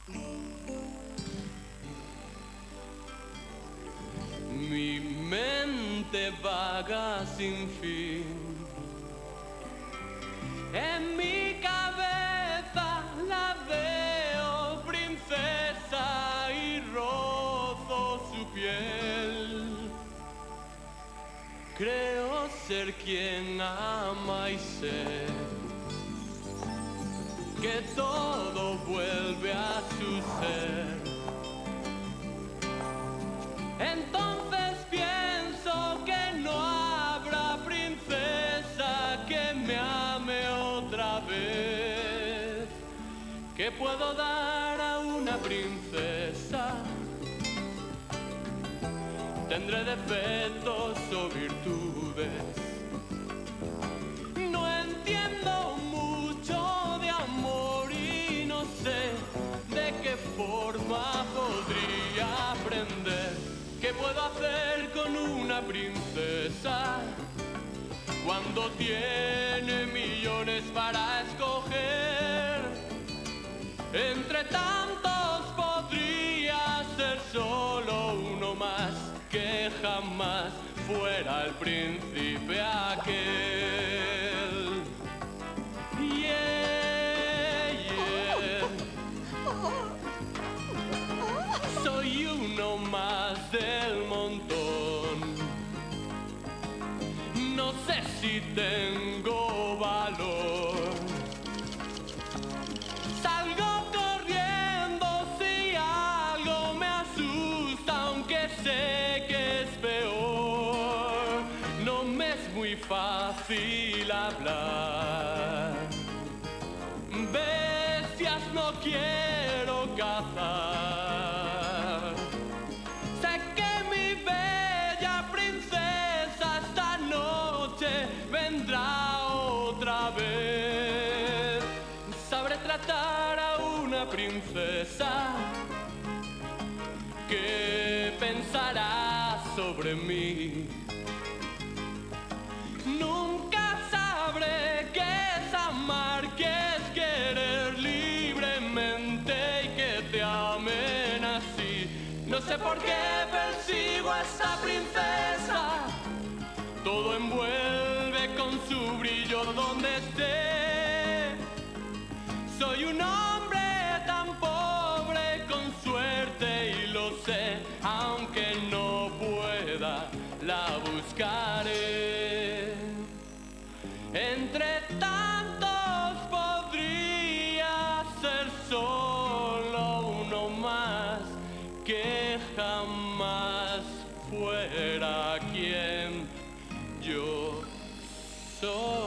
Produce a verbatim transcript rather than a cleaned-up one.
Mi mente vaga sin fin. En mi cabeza la veo princesa y rozo su piel. Creo ser quien ama y sé que todo vuelve a su ser. Entonces pienso que no habrá princesa que me ame otra vez. ¿Qué puedo dar a una princesa? Tendré defectos o virtudes. No entiendo mucho de amor y no sé de qué forma podría aprender. ¿Qué puedo hacer con una princesa cuando tiene millones para escoger? Entre tantos podría ser solo uno más, que jamás fuera el príncipe aquel. Yeah, yeah. Soy uno más del montón. No sé si tengo valor. Salgo corriendo si algo me asusta, aunque sé que es peor. No me es muy fácil hablar. Bestias no quiero cazar. Sé que mi bella princesa esta noche vendrá otra vez. Sabré tratar a una princesa que pensará sobre mí. Nunca sabré qué es amar, qué es querer libremente y que te amen así. No sé por qué persigo a esta princesa. Todo envuelve con su brillo donde esté. Soy un hombre tan pobre con suerte y lo sé, aunque no pueda, la buscaré. Entre tantos podría ser solo uno más, que jamás fuera quien yo soy.